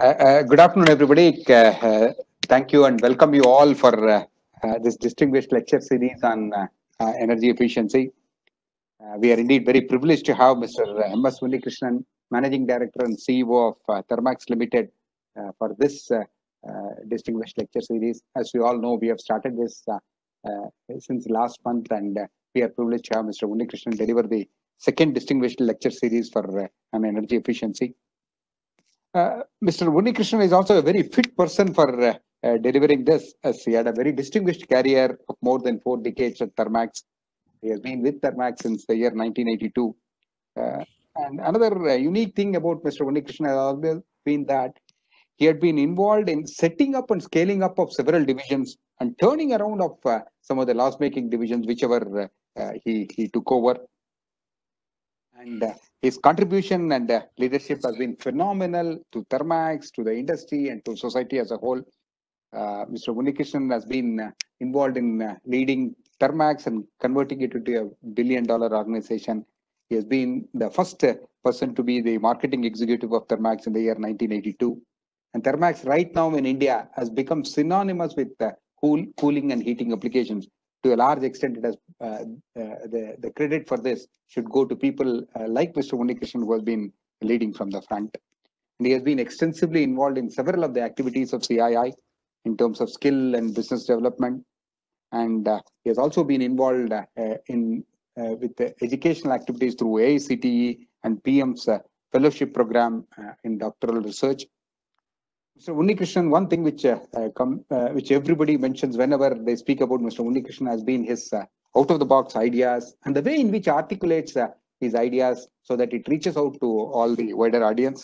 Good afternoon, everybody. Thank you and welcome you all for this distinguished lecture series on energy efficiency. We are indeed very privileged to have Mr. M.S. Unnikrishnan, Managing Director and CEO of Thermax Limited, for this distinguished lecture series. As we all know, we have started this since last month, and we are privileged to have Mr. Unnikrishnan deliver the second distinguished lecture series for on energy efficiency. Mr. Unnikrishnan is also a very fit person for delivering this, as he had a very distinguished career of more than 4 decades at Thermax. He has been with Thermax since the year 1982. And another unique thing about Mr. Unnikrishnan has always been that he had been involved in setting up and scaling up of several divisions and turning around of some of the loss-making divisions, whichever he took over. And his contribution and leadership has been phenomenal to Thermax, to the industry, and to society as a whole. Mr. Unnikrishnan has been involved in leading Thermax and converting it into a billion-dollar organization. He has been the first person to be the marketing executive of Thermax in the year 1982. And Thermax right now in India has become synonymous with cooling and heating applications. To a large extent, it has the credit for this should go to people like Mr. Unnikrishnan, who has been leading from the front. And he has been extensively involved in several of the activities of CII in terms of skill and business development. And he has also been involved with the educational activities through AICTE and PM's fellowship program in doctoral research. Mr. Unnikrishnan, one thing which everybody mentions whenever they speak about Mr. Unnikrishnan has been his out-of-the-box ideas and the way in which articulates his ideas so that it reaches out to all the wider audience.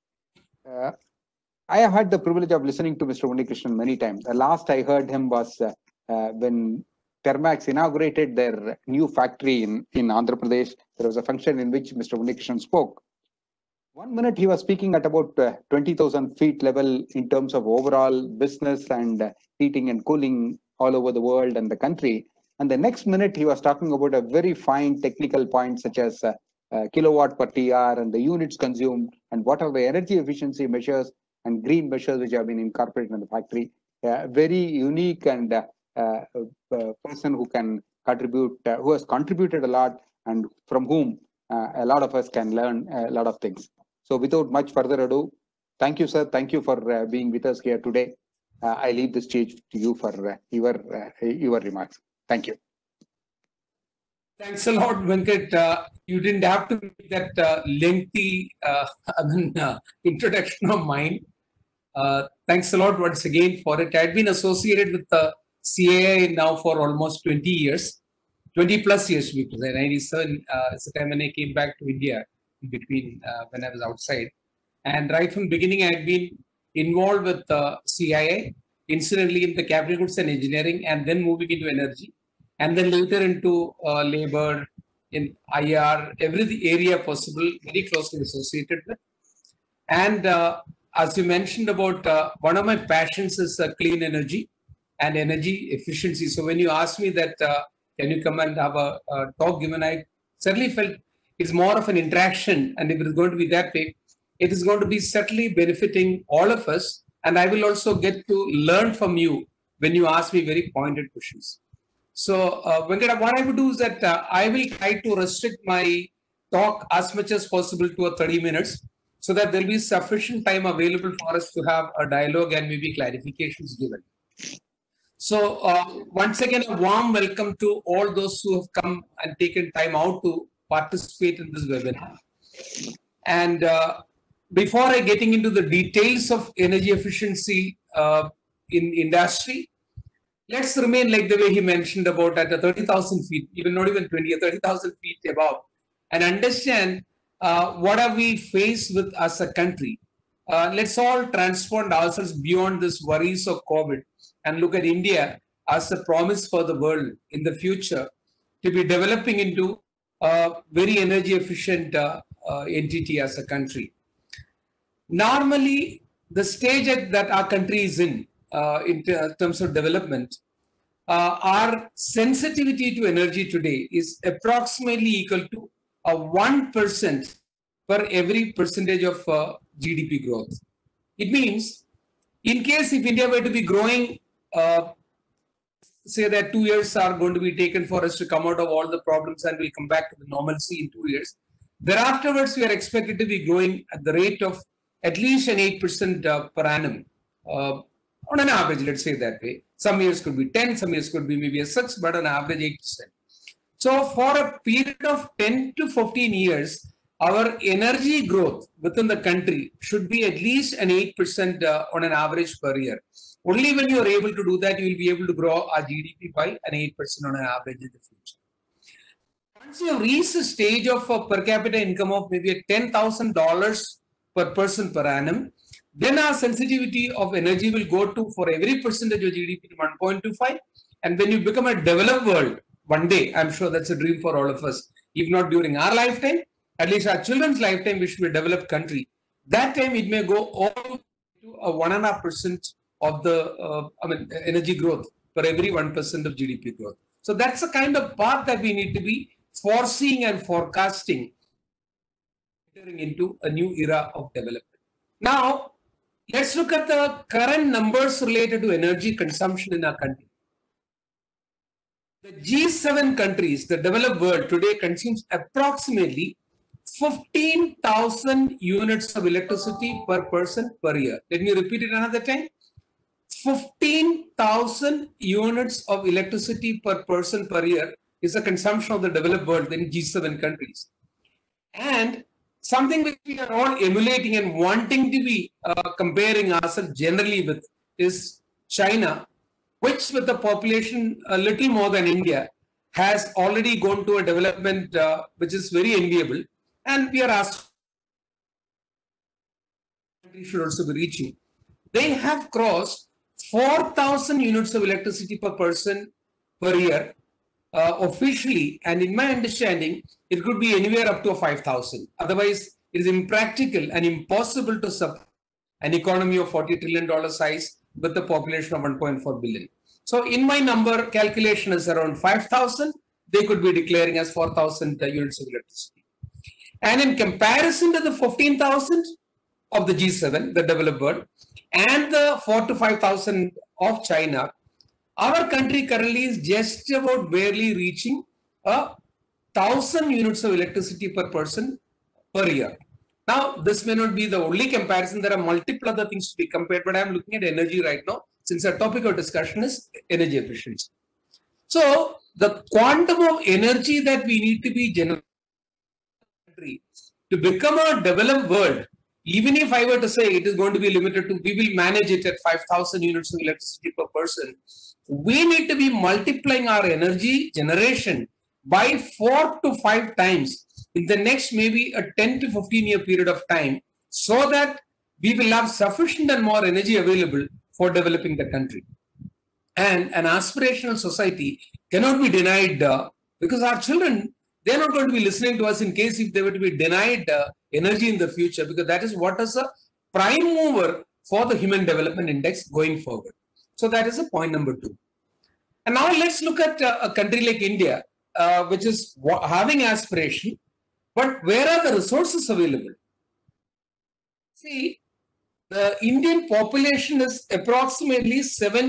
I have had the privilege of listening to Mr. Unnikrishnan many times. The last I heard him was when Thermax inaugurated their new factory in Andhra Pradesh. There was a function in which Mr. Unnikrishnan spoke. 1 minute he was speaking at about 20,000 feet level in terms of overall business and heating and cooling all over the world and the country. And the next minute he was talking about a very fine technical point such as kilowatt per TR and the units consumed and what are the energy efficiency measures and green measures which have been incorporated in the factory. Very unique and person who can contribute, who has contributed a lot and from whom a lot of us can learn a lot of things. So without much further ado, thank you, sir. Thank you for being with us here today. I leave the stage to you for your remarks. Thank you. Thanks a lot, Venkat. You didn't have to make that lengthy introduction of mine. Thanks a lot once again for it. I've been associated with the CAI now for almost 20 years, 20 plus years because 97 is the time when I came back to India in between when I was outside. And right from the beginning, I've been involved with CII, incidentally in the capital goods and engineering, and then moving into energy, and then later into labor, in IR, every area possible, very closely associated with. And as you mentioned about one of my passions is clean energy and energy efficiency. So when you asked me that, can you come and have a talk given, I certainly felt it's more of an interaction. And if it is going to be that way, it is going to be certainly benefiting all of us. And I will also get to learn from you when you ask me very pointed questions. So Venkat, what I would do is that I will try to restrict my talk as much as possible to 30 minutes so that there will be sufficient time available for us to have a dialogue and maybe clarifications given. So once again, a warm welcome to all those who have come and taken time out to participate in this webinar. And before I getting into the details of energy efficiency in industry, let's remain like the way he mentioned about at 30,000 feet, even not even 20 or 30,000 feet above, and understand what are we faced with as a country. Let's all transform ourselves beyond this worries of COVID and look at India as a promise for the world in the future to be developing into a very energy efficient entity as a country. Normally, the stage that our country is in terms of development, our sensitivity to energy today is approximately equal to 1% per every percentage of GDP growth. It means in case if India were to be growing, say that 2 years are going to be taken for us to come out of all the problems and we'll come back to the normalcy in 2 years. Thereafterwards, we are expected to be growing at the rate of at least an 8% per annum. On an average, let's say that way. Some years could be 10, some years could be maybe a 6, but on average 8%. So for a period of 10 to 15 years, our energy growth within the country should be at least an 8% on an average per year. Only when you are able to do that, you will be able to grow our GDP by an 8% on an average in the future. Once you reach the stage of a per capita income of maybe $10,000 per person per annum, then our sensitivity of energy will go to, for every percentage of GDP, to 1.25. And when you become a developed world, one day, I'm sure that's a dream for all of us, if not during our lifetime, at least our children's lifetime, we should be a developed country. That time it may go all to a 1.5% of the energy growth for every 1% of GDP growth. So that's the kind of path that we need to be foreseeing and forecasting, entering into a new era of development. Now, let's look at the current numbers related to energy consumption in our country. The G7 countries, the developed world today, consumes approximately 15,000 units of electricity per person per year. Let me repeat it another time. 15,000 units of electricity per person per year is the consumption of the developed world in G7 countries. And something which we are all emulating and wanting to be comparing ourselves generally with is China, which with a population a little more than India has already gone to a development which is very enviable. And we are asked, countries should also be reaching. They have crossed 4,000 units of electricity per person per year officially, and in my understanding, it could be anywhere up to 5,000. Otherwise, it is impractical and impossible to support an economy of $40 trillion size with a population of 1.4 billion. So in my number, calculation is around 5,000. They could be declaring as 4,000 units of electricity. And in comparison to the 15,000 of the G7, the developed world, and the 4,000 to 5,000 of China, our country currently is just about barely reaching 1,000 units of electricity per person per year. Now, this may not be the only comparison. There are multiple other things to be compared, but I'm looking at energy right now, since our topic of discussion is energy efficiency. So, the quantum of energy that we need to be generating to become a developed world, even if I were to say it is going to be limited to, we will manage it at 5,000 units of electricity per person, we need to be multiplying our energy generation by 4 to 5 times in the next maybe a 10 to 15 year period of time, so that we will have sufficient and more energy available for developing the country. And an aspirational society cannot be denied because our children, they're not going to be listening to us in case if they were to be denied energy in the future, because that is what is a prime mover for the Human Development Index going forward. So that is a point number 2. And now let's look at a country like India, which is having aspiration, but where are the resources available? See, the Indian population is approximately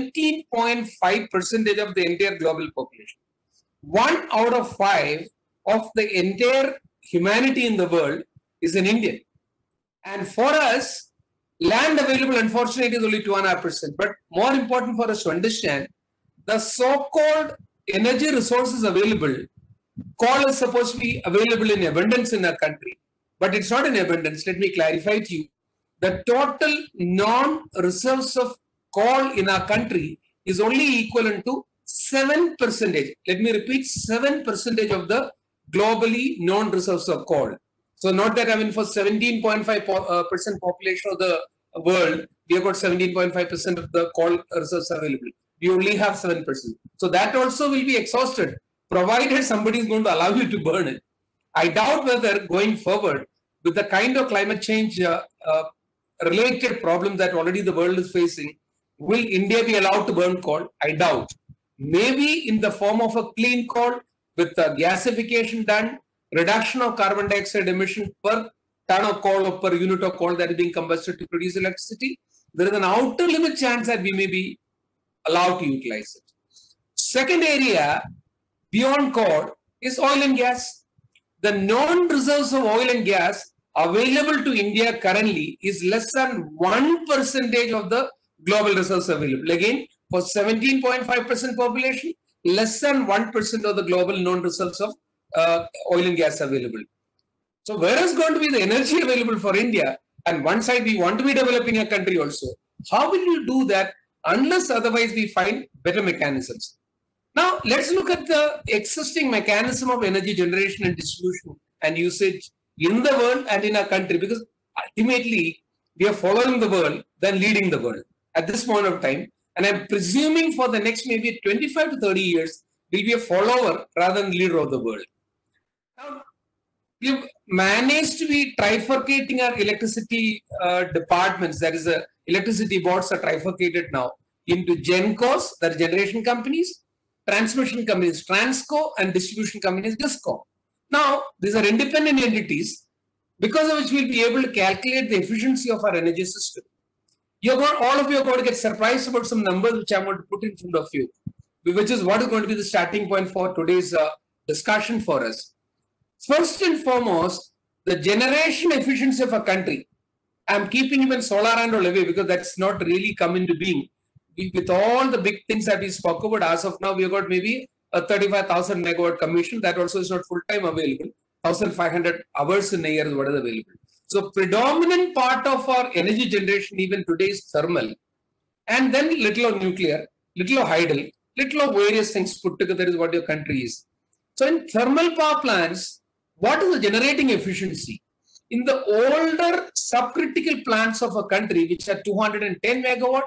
17.5% of the entire global population. 1 out of 5 of the entire humanity in the world is an Indian. And for us, land available, unfortunately, is only 2.5%. But more important for us to understand, the so-called energy resources available, coal is supposed to be available in abundance in our country, but it's not in abundance. Let me clarify to you. The total non-reserves of coal in our country is only equivalent to 7%. Let me repeat, 7% of the globally non-reserves of coal. So not that, I mean, for 17.5% population of the world, we have got 17.5% of the coal reserves available. We only have 7%. So that also will be exhausted, provided somebody is going to allow you to burn it. I doubt whether going forward, with the kind of climate change related problem that already the world is facing, will India be allowed to burn coal? I doubt. Maybe in the form of a clean coal with gasification done, reduction of carbon dioxide emission per ton of coal or per unit of coal that is being combusted to produce electricity, there is an outer limit chance that we may be allowed to utilize it. Second area beyond coal is oil and gas. The known reserves of oil and gas available to India currently is less than 1% of the global reserves available. Again, for 17.5% population, less than 1% of the global known reserves of oil and gas available. So where is going to be the energy available for India? And one side we want to be developing a country also. How will you do that unless otherwise we find better mechanisms? Now let's look at the existing mechanism of energy generation and distribution and usage in the world and in our country, because ultimately we are following the world than leading the world at this point of time. And I'm presuming for the next maybe 25 to 30 years, we'll be a follower rather than leader of the world. Now, we've managed to be trifurcating our electricity departments, that is, electricity boards are trifurcated now into GenCos, that is generation companies, transmission companies, Transco, and distribution companies, Disco. Now, these are independent entities because of which we'll be able to calculate the efficiency of our energy system. All of you are going to get surprised about some numbers which I'm going to put in front of you, which is what is going to be the starting point for today's discussion for us. First and foremost, the generation efficiency of a country. I'm keeping even solar and all away because that's not really come into being. With all the big things that we spoke about, as of now, we've got maybe a 35,000 megawatt commission. That also is not full-time available. 1,500 hours in a year is what is available. So predominant part of our energy generation even today is thermal. And then little of nuclear, little of hydel, little of various things put together is what your country is. So in thermal power plants, what is the generating efficiency? In the older subcritical plants of a country, which are 210 megawatt,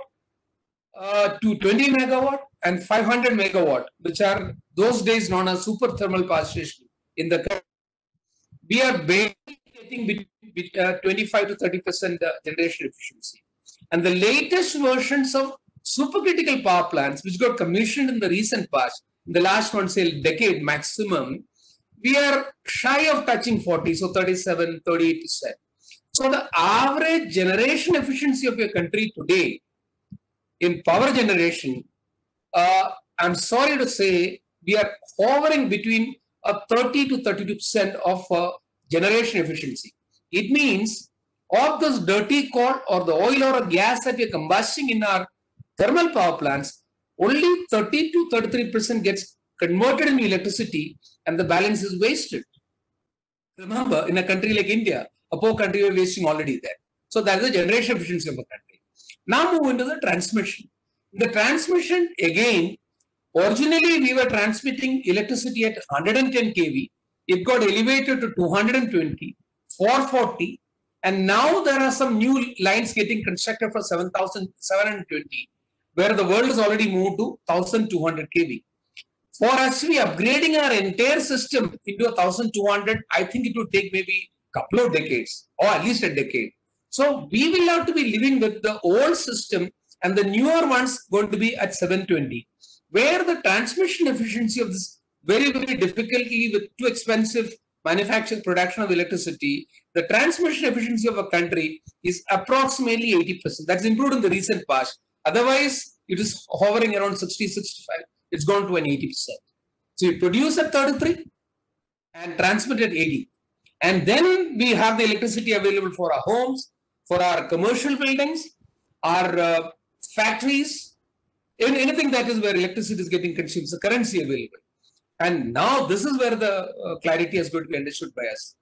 220 megawatt, and 500 megawatt, which are those days known as super thermal power station in the country, we are barely getting between 25 to 30% generation efficiency. And the latest versions of supercritical power plants, which got commissioned in the recent past, in the last one, say, decade maximum, we are shy of touching 40, so 37, 38%. So the average generation efficiency of your country today in power generation, I'm sorry to say, we are hovering between a 30 to 32% of generation efficiency. It means of this dirty coal or the oil or a gas that we are combusting in our thermal power plants, only 30 to 33% gets converted into electricity and the balance is wasted. Remember, in a country like India, a poor country, we're wasting already there. So that's the generation efficiency of a country. Now move into the transmission. The transmission, again, originally we were transmitting electricity at 110 kV. It got elevated to 220, 440, and now there are some new lines getting constructed for 7,720, where the world has already moved to 1,200 kV. For us to be upgrading our entire system into 1,200, I think it would take maybe a couple of decades, or at least a decade. So we will have to be living with the old system and the newer ones going to be at 720, where the transmission efficiency of this very, very difficultly with too expensive manufactured production of electricity, the transmission efficiency of a country is approximately 80%. That's improved in the recent past. Otherwise, it is hovering around 60, 65. It's gone to an 80%. So you produce at 33 and transmit at 80. And then we have the electricity available for our homes, for our commercial buildings, our factories, anything that is where electricity is getting consumed, the currency available. And now this is where the clarity is going to be understood by us.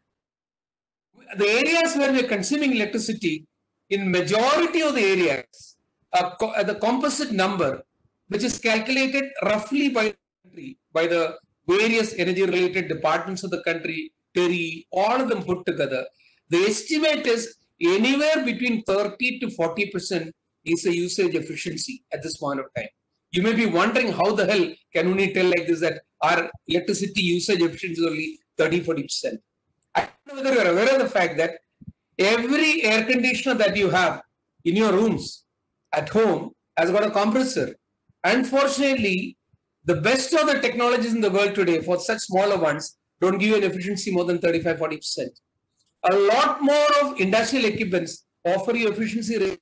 The areas where we are consuming electricity, in majority of the areas, the composite number, which is calculated roughly by the country, by the various energy-related departments of the country, TERI, all of them put together, the estimate is anywhere between 30 to 40% is the usage efficiency at this point of time. You may be wondering how the hell can only tell like this that our electricity usage efficiency is only 30-40%. I don't know whether you are aware of the fact that every air conditioner that you have in your rooms at home has got a compressor. Unfortunately, the best of the technologies in the world today for such smaller ones don't give you an efficiency more than 35-40%. a lot more of industrial equipments offer you efficiency rate.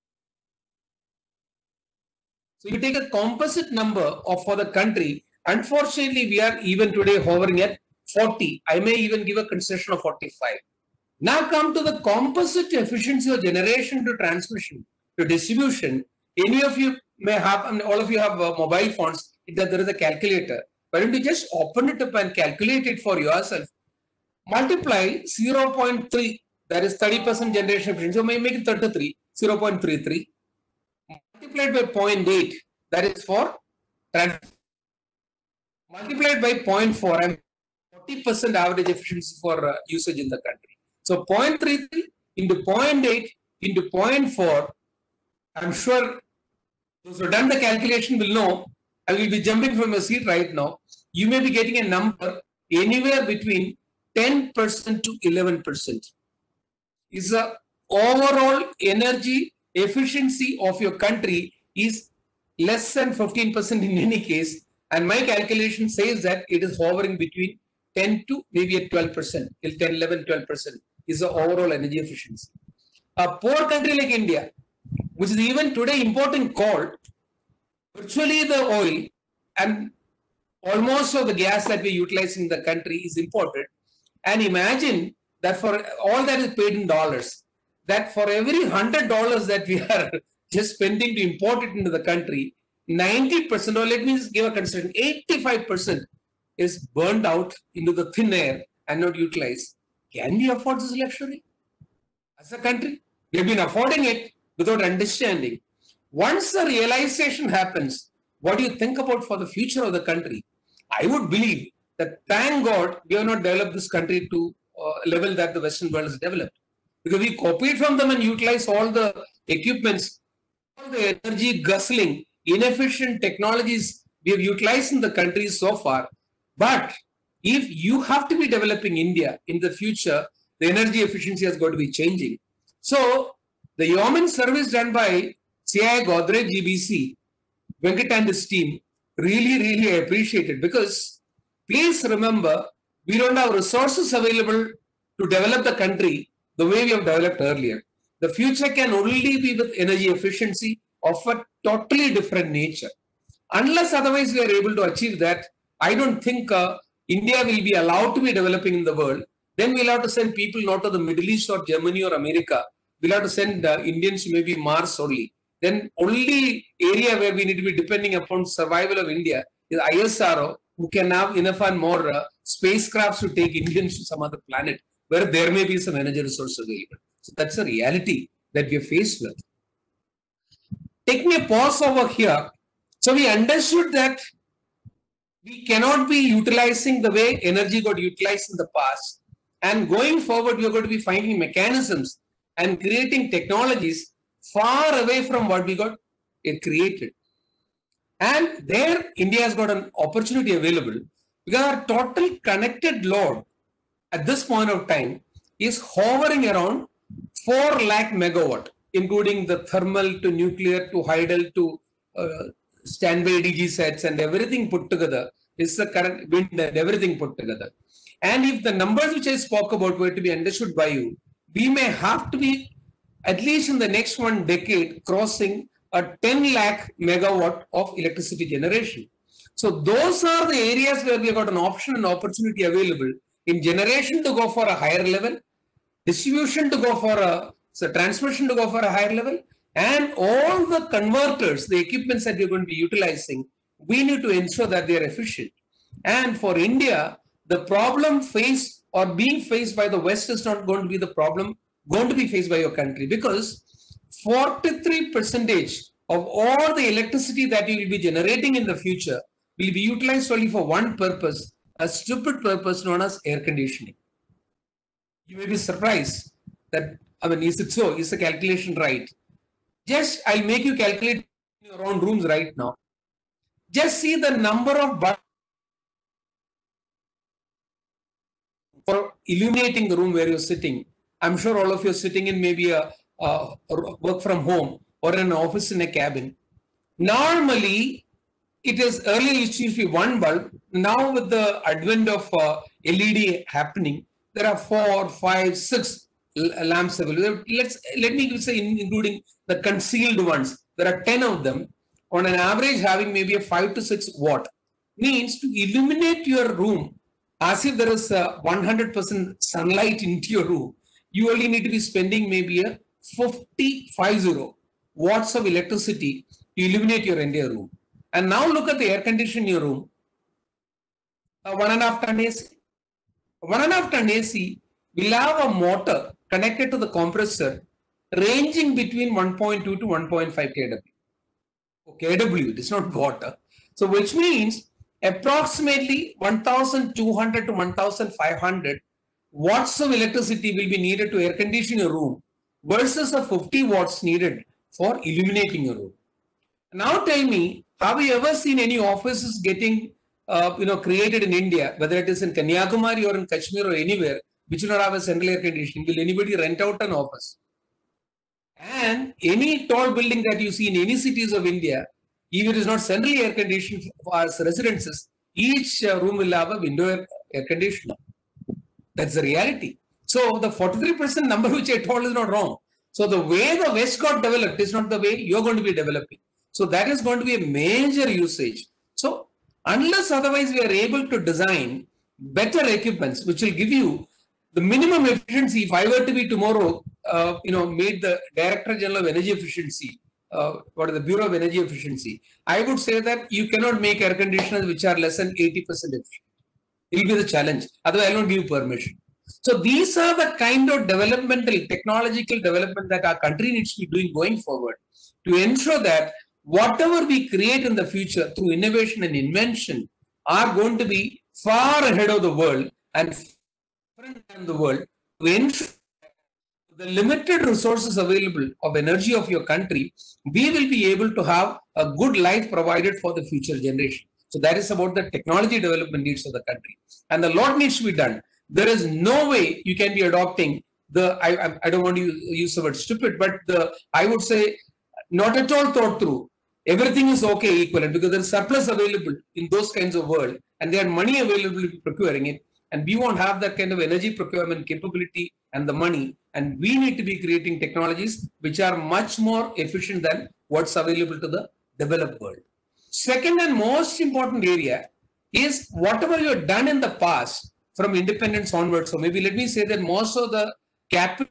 So you take a composite number of for the country. Unfortunately, we are even today hovering at 40. I may even give a concession of 45. Now come to the composite efficiency of generation to transmission to distribution. Any of you may have, I mean, all of you have mobile phones, that there is a calculator. Why don't you just open it up and calculate it for yourself? Multiply 0.3, that is 30% generation efficiency, so may make it 33, 0.33. Multiplied by 0.8, that is for transmission. Multiplied by 0.4, and 40% average efficiency for usage in the country. So 0.33 into 0.8 into 0.4, I'm sure those who have done the calculation will know. I will be jumping from a seat right now. You may be getting a number anywhere between 10% to 11%. Is the overall energy efficiency of your country is less than 15% in any case. And my calculation says that it is hovering between 10 to maybe at 12%, till 10, 11, 12% is the overall energy efficiency. A poor country like India, which is even today importing coal, virtually the oil and almost of the gas that we utilize in the country is imported. And imagine that for all that is paid in dollars, that for every $100 that we are just spending to import it into the country, 90%, or let me just give a consideration, 85% is burned out into the thin air and not utilized. Can we afford this luxury as a country? We have been affording it without understanding. Once the realization happens, what do you think about for the future of the country? I would believe that, thank God, we have not developed this country to a level that the Western world has developed. Because we copied from them and utilized all the equipments, all the energy guzzling, inefficient technologies we have utilized in the country so far. But if you have to be developing India in the future, the energy efficiency has got to be changing. So the yeoman service done by CII Godrej GBC, Venkat and his team, really appreciate it, because please remember, we don't have resources available to develop the country the way we have developed earlier. The future can only be with energy efficiency of a totally different nature. Unless otherwise we are able to achieve that, I don't think India will be allowed to be developing in the world. Then we'll have to send people not to the Middle East or Germany or America. We'll have to send Indians to maybe Mars only. Then only area where we need to be depending upon survival of India is ISRO, who can have enough and more spacecrafts to take Indians to some other planet where there may be some energy resource available. So that's a reality that we are faced with. Taking a pause over here, so we understood that we cannot be utilizing the way energy got utilized in the past. And going forward, we are going to be finding mechanisms and creating technologies far away from what we got created. And there, India has got an opportunity available, because our total connected load at this point of time is hovering around 4 lakh megawatt, including the thermal to nuclear to hydel to standby DG sets and everything put together is the current wind and everything put together. And if the numbers which I spoke about were to be understood by you, we may have to be, at least in the next 1 decade, crossing a 10 lakh megawatt of electricity generation. So those are the areas where we have got an option and opportunity available in generation to go for a higher level, distribution to go for transmission to go for a higher level, and all the converters, the equipments that we're going to be utilizing, we need to ensure that they are efficient. And for India, the problem faced or being faced by the West is not going to be the problem going to be faced by your country, because 43% of all the electricity that you will be generating in the future will be utilized only for one purpose, a stupid purpose known as air conditioning. You may be surprised that, I mean, is it so? Is the calculation right? Just, I'll make you calculate in your own rooms right now. Just see the number of bulbs for illuminating the room where you're sitting. I'm sure all of you are sitting in maybe a work from home or in an office in a cabin. Normally, it is earlier it used to be one bulb. Now with the advent of LED happening, there are 4, 5, 6 lamps available. Let me say including the concealed ones. There are 10 of them. On an average, having maybe a 5 to 6 watt means to illuminate your room as if there is a 100% sunlight into your room. You only need to be spending maybe a 50 watts of electricity to illuminate your entire room. And now look at the air condition in your room. 1.5 ton AC. 1.5 ton AC will have a motor connected to the compressor ranging between 1.2 to 1.5 kW. kW, it is not water. So which means approximately 1,200 to 1,500 watts of electricity will be needed to air condition your room versus a 50 watts needed for illuminating your room. Now tell me, have you ever seen any offices getting created in India, whether it is in Kanyakumari or in Kashmir or anywhere, which will not have a central air conditioning? Will anybody rent out an office? And any tall building that you see in any cities of India, if it is not centrally air conditioned as residences, each room will have a window air conditioner. That's the reality. So the 43% number which I told is not wrong. So the way the West got developed is not the way you're going to be developing. So that is going to be a major usage. So unless otherwise we are able to design better equipments which will give you the minimum efficiency. If I were to be tomorrow, made the Director General of Energy Efficiency, what is the Bureau of Energy Efficiency, I would say that you cannot make air conditioners which are less than 80% efficient. It will be the challenge. Otherwise, I will not give permission. So these are the kind of developmental, technological development that our country needs to be doing going forward to ensure that whatever we create in the future through innovation and invention are going to be far ahead of the world and different than the world to ensure the limited resources available of energy of your country, we will be able to have a good life provided for the future generation. So that is about the technology development needs of the country. And a lot needs to be done. There is no way you can be adopting the, I don't want to use the word stupid, but I would say not at all thought through. Everything is okay equivalent because there is surplus available in those kinds of world and there are money available to procuring it. And we won't have that kind of energy procurement capability and the money. And we need to be creating technologies which are much more efficient than what's available to the developed world. Second and most important area is whatever you have done in the past from independence onwards. So maybe let me say that most of the capital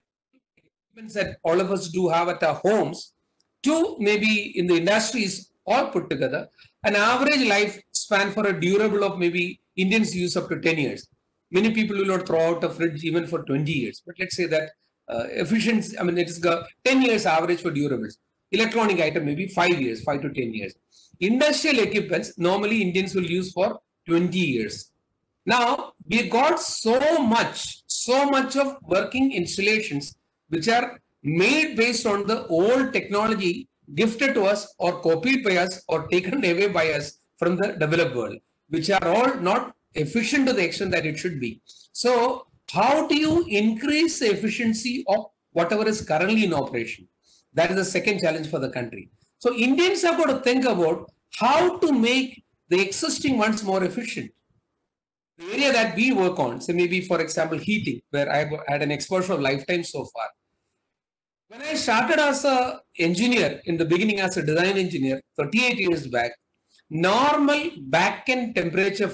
that all of us do have at our homes to maybe in the industries all put together, an average lifespan for a durable of maybe Indians use up to 10 years. Many people will not throw out a fridge even for 20 years. But let's say that efficiency, I mean, it is 10 years average for durables. Electronic item maybe 5 years, 5 to 10 years. Industrial equipments, normally Indians will use for 20 years. Now, we got so much of working installations which are made based on the old technology gifted to us or copied by us or taken away by us from the developed world, which are all not efficient to the extent that it should be. So how do you increase the efficiency of whatever is currently in operation? That is the second challenge for the country. So Indians have got to think about how to make the existing ones more efficient. The area that we work on, say maybe for example heating, where I had an exposure of lifetime so far. When I started as an engineer in the beginning as a design engineer 38 years back, normal back-end temperature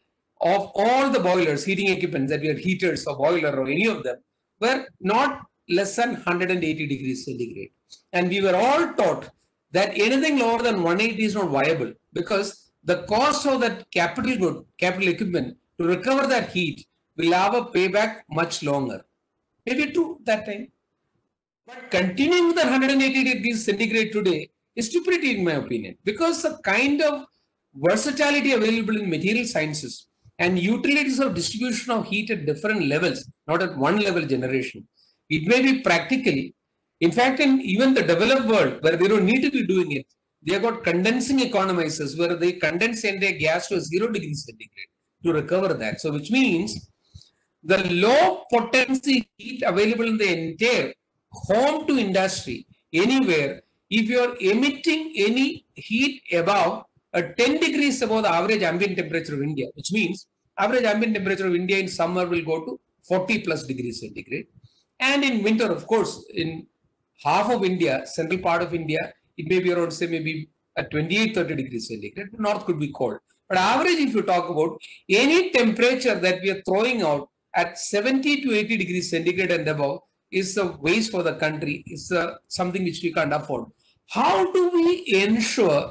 of all the boilers, heating equipment that were heaters or boiler or any of them were not less than 180 degrees centigrade. And we were all taught that anything lower than 180 is not viable because the cost of that capital equipment to recover that heat will have a payback much longer. Maybe true that time. But continuing with the 180 degrees centigrade today is stupidity in my opinion because the kind of versatility available in material sciences and utilities of distribution of heat at different levels, not at one level generation. It may be practical. In fact, in even the developed world where they don't need to be doing it, they have got condensing economizers where they condense their gas to 0 degrees centigrade to recover that. So which means the low potency heat available in the entire home to industry, anywhere, if you are emitting any heat above 10 degrees above the average ambient temperature of India, which means average ambient temperature of India in summer will go to 40 plus degrees centigrade. And in winter, of course, in half of India, central part of India, it may be around, say, maybe at 28, 30 degrees centigrade. North could be cold. But average, if you talk about any temperature that we are throwing out at 70 to 80 degrees centigrade and above is a waste for the country. It's something which we can't afford. How do we ensure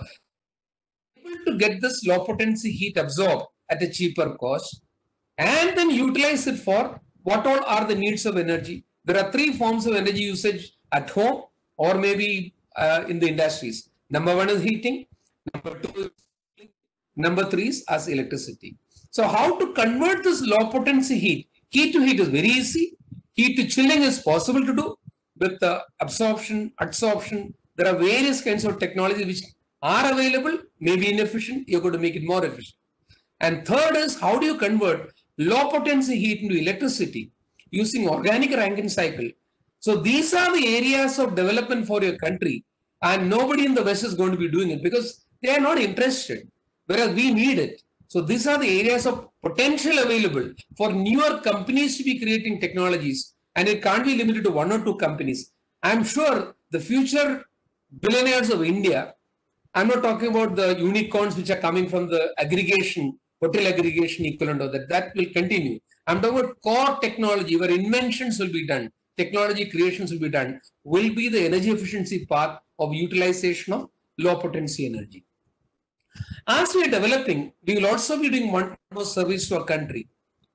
to get this low potency heat absorbed at a cheaper cost and then utilize it for what all are the needs of energy? There are three forms of energy usage at home or maybe in the industries. Number one is heating. Number two is cooling. Number three is as electricity. So how to convert this low potency heat? Heat to heat is very easy. Heat to chilling is possible to do with absorption, adsorption. There are various kinds of technologies which are available, maybe inefficient. You're going to make it more efficient. And third is how do you convert low potency heat into electricity using organic Rankine cycle? So these are the areas of development for your country, and nobody in the West is going to be doing it because they are not interested, whereas we need it. So these are the areas of potential available for newer companies to be creating technologies, and it can't be limited to one or two companies. I'm sure the future billionaires of India, I'm not talking about the unicorns which are coming from the aggregation, hotel aggregation equivalent of that will continue. I'm talking about core technology where inventions will be done, technology creations will be done, will be the energy efficiency part of utilization of low potency energy. As we are developing, we will also be doing one more service to our country.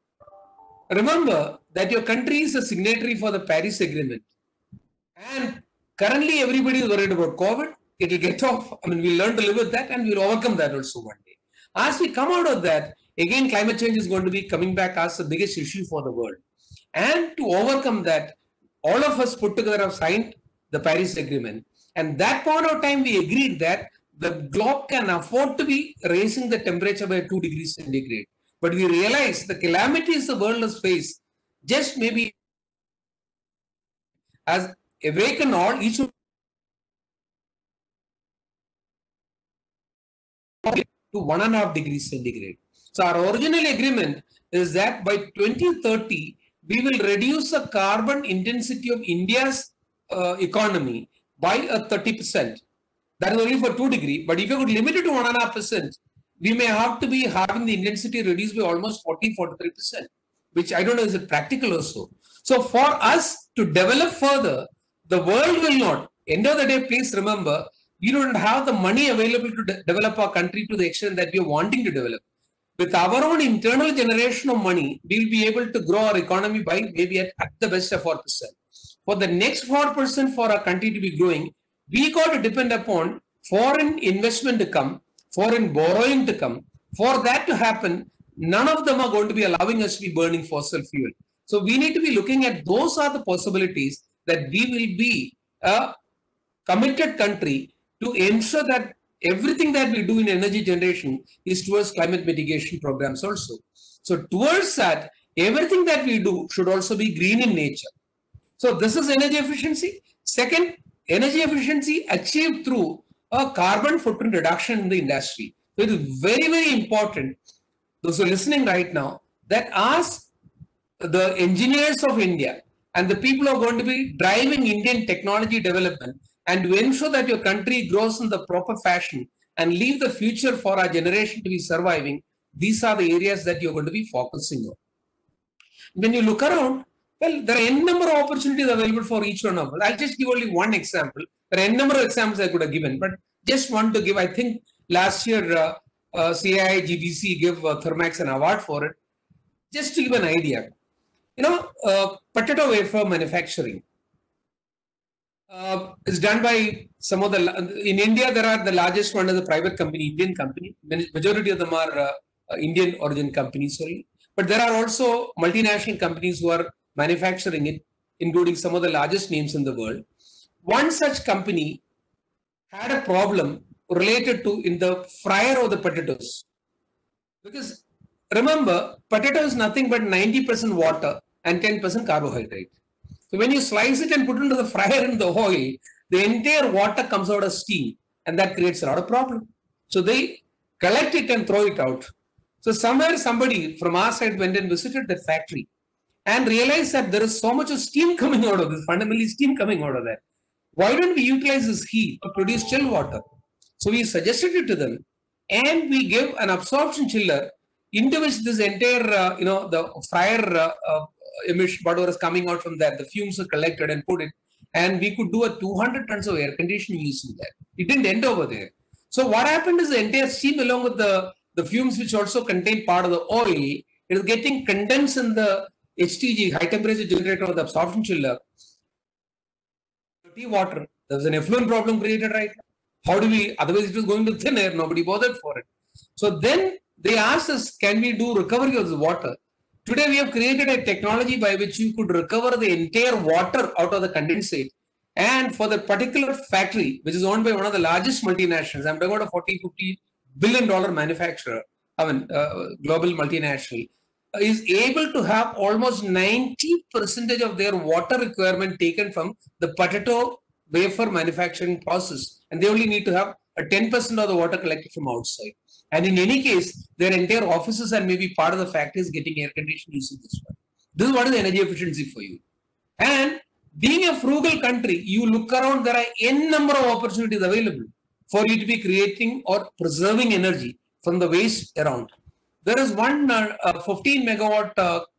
Remember that your country is a signatory for the Paris Agreement. And currently everybody is worried about COVID. It will get off. I mean, we'll learn to live with that and we'll overcome that also one day. As we come out of that, again, climate change is going to be coming back as the biggest issue for the world. And to overcome that, all of us put together have signed the Paris Agreement. And that point of time, we agreed that the globe can afford to be raising the temperature by 2 degrees centigrade. But we realized the calamities the world has faced just maybe as awaken all, each to 1.5 degrees centigrade. So our original agreement is that by 2030, we will reduce the carbon intensity of India's economy by a 30%. That is only for 2 degrees. But if you could limit it to 1.5%, we may have to be having the intensity reduced by almost 40-43%, which I don't know is it practical or so. So for us to develop further, the world will not. End of the day, please remember, we don't have the money available to develop our country to the extent that we are wanting to develop. With our own internal generation of money, we will be able to grow our economy by maybe at the best of 4%. For the next 4% for our country to be growing, we got to depend upon foreign investment to come, foreign borrowing to come. For that to happen, none of them are going to be allowing us to be burning fossil fuel. So we need to be looking at those are the possibilities that we will be a committed country to ensure that everything that we do in energy generation is towards climate mitigation programs also. So towards that, everything that we do should also be green in nature. So this is energy efficiency. Second, energy efficiency achieved through a carbon footprint reduction in the industry. So it is very, very important, those who are listening right now, that as the engineers of India and the people who are going to be driving Indian technology development and to ensure that your country grows in the proper fashion and leave the future for our generation to be surviving, these are the areas that you're going to be focusing on. When you look around, well, there are n number of opportunities available for each one of us. I'll just give only one example. There are n number of examples I could have given, but just want to give, I think last year CII GBC gave Thermax an award for it. Just to give an idea, you know, potato wafer manufacturing is done by some of the, in India, there are the largest one is a private company, Indian company. Majority of them are Indian origin companies, sorry. But there are also multinational companies who are manufacturing it, including some of the largest names in the world. One such company had a problem related to in the fryer of the potatoes. Because remember, potato is nothing but 90% water and 10% carbohydrate. So when you slice it and put it into the fryer in the oil, the entire water comes out as steam, and that creates a lot of problem. So they collect it and throw it out. So somewhere somebody from our side went and visited that factory and realized that there is so much of steam coming out of this, fundamentally steam coming out of that. Why don't we utilize this heat to produce chill water? So we suggested it to them, and we give an absorption chiller into which this entire, the fire emission, whatever is coming out from that, the fumes are collected and put it, and we could do a 200 tons of air conditioning using that. It didn't end over there. So what happened is the entire steam along with the fumes, which also contain part of the oil, it is getting condensed in the HTG, high temperature generator of the absorption chiller. Water. There's an effluent problem created right now. How do we, otherwise it was going to thin air, nobody bothered for it. So then they asked us, can we do recovery of the water? Today we have created a technology by which you could recover the entire water out of the condensate. And for the particular factory, which is owned by one of the largest multinationals, I'm talking about a $40-50 billion manufacturer, global multinational, is able to have almost 90% of their water requirement taken from the potato wafer manufacturing process, and they only need to have a 10% of the water collected from outside. And in any case, their entire offices and maybe part of the factory is getting air conditioned using this one. This is what is energy efficiency for you. And being a frugal country, you look around, there are n number of opportunities available for you to be creating or preserving energy from the waste around. There is one 15 megawatt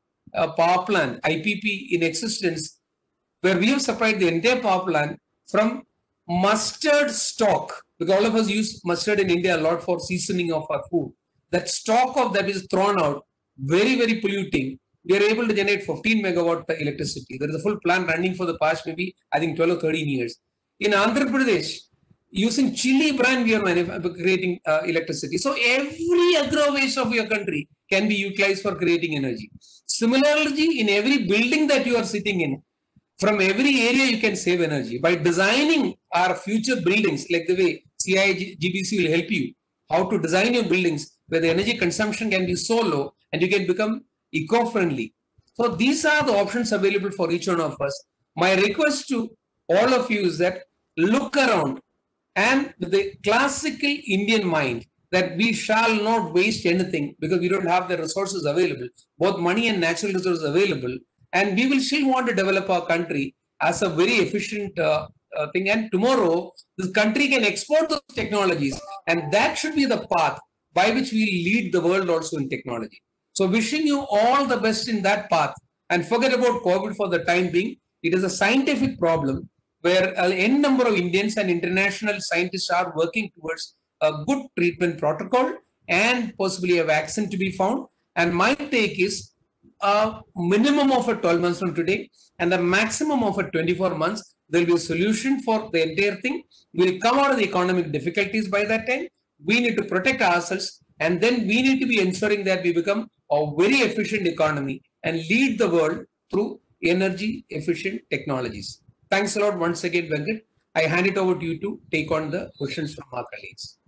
power plant, IPP, in existence, where we have supplied the entire power plant from mustard stock, because all of us use mustard in India a lot for seasoning of our food. That stock of that is thrown out, very, very polluting. We are able to generate 15 megawatt electricity. There is a full plant running for the past maybe, I think, 12 or 13 years. In Andhra Pradesh, using chili brand, we are creating electricity. So every agro waste of your country can be utilized for creating energy. Similarly, in every building that you are sitting in, from every area you can save energy. By designing our future buildings, like the way CIGBC will help you, how to design your buildings where the energy consumption can be so low and you can become eco-friendly. So these are the options available for each one of us. My request to all of you is that look around, and with the classical Indian mind that we shall not waste anything because we don't have the resources available, both money and natural resources available, and we will still want to develop our country as a very efficient thing. And tomorrow, this country can export those technologies, and that should be the path by which we lead the world also in technology. So wishing you all the best in that path, and forget about COVID for the time being. It is a scientific problem where an n number of Indians and international scientists are working towards a good treatment protocol and possibly a vaccine to be found. And my take is a minimum of a 12 months from today and a maximum of a 24 months, there will be a solution for the entire thing. We'll come out of the economic difficulties by that time. We need to protect ourselves, and then we need to be ensuring that we become a very efficient economy and lead the world through energy efficient technologies. Thanks a lot once again, Venkat. I hand it over to you to take on the questions from our colleagues.